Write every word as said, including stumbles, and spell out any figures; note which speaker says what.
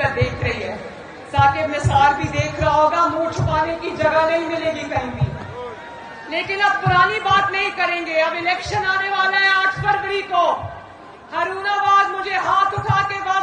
Speaker 1: मिलकर देख रही है। साकिब निसार भी देख रहा होगा, मुंह छुपाने की जगह नहीं मिलेगी कहीं भी। लेकिन अब पुरानी बात नहीं करेंगे, अब इलेक्शन आने वाला है आठ फरवरी को। हरूनाबाद मुझे हाथ उठा के